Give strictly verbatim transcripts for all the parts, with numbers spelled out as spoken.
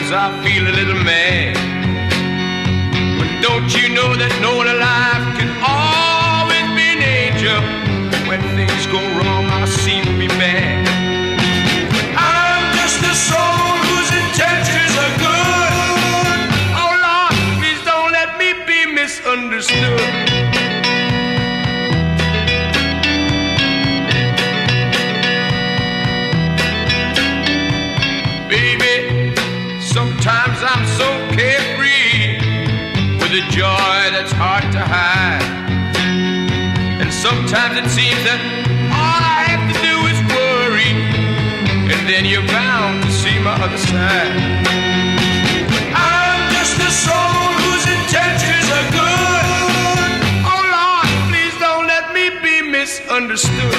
sometimes I feel a little mad. But don't you know that no one alive can always be an angel? When things go wrong, I seem to be bad. I'm just a soul whose intentions are good. Oh Lord, please don't let me be misunderstood. Baby, sometimes I'm so carefree with a joy that's hard to hide. And sometimes it seems that all I have to do is worry, and then you're bound to see my other side. I'm just a soul whose intentions are good. Oh Lord, please don't let me be misunderstood.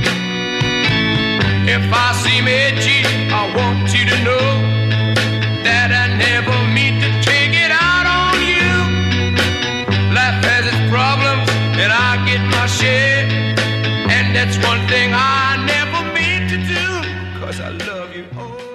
If I seem edgy, I want you to know that I never mean to take it out on you. Life has its problems, and I get my share. And that's one thing I never mean to do, 'cause I love you. Oh.